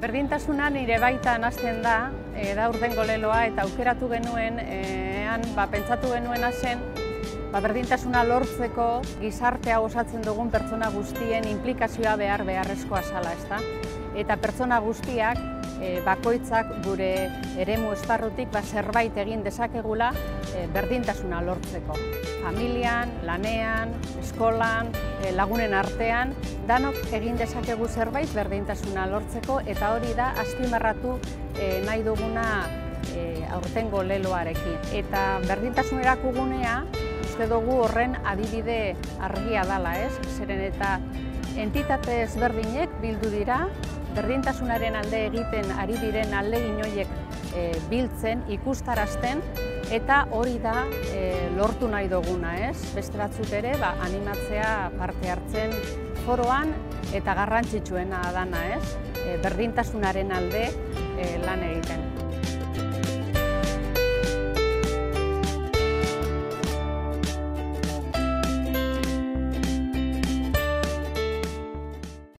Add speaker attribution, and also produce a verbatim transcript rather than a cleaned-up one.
Speaker 1: Berdintasuna nire baitan hasten da, e, da urtengo leloa, eta aukeratu genuen, ean, ba, pentsatu genuena zen, ba, berdintasuna lortzeko gizartea osatzen dugun pertsona guztien inplikazioa behar beharrezkoa zala, ezta? Eta pertsona guztiak, e, bakoitzak gure eremu esparrutik ba, zerbait egin dezakegula e, berdintasuna lortzeko. Familian, lanean, eskolan, e, lagunen artean, danok egin dezakegu zerbait berdintasuna lortzeko, eta hori da azpimarratu e, nahi duguna e, aurtengo leloarekin. Eta berdintasunerako gunea, uste dugu horren adibide argia dala, ez? Zeren eta entitate ezberdinek bildu dira, berdintasunaren alde egiten ari diren ahalegin horiek e, biltzen, ikustarazten, eta hori da e, lortu nahi duguna, ez? Beste batzuk ere, ba, animatzea parte hartzen foroan eta garrantzitsuena dana, ez? E, berdintasunaren alde e, lan egiten.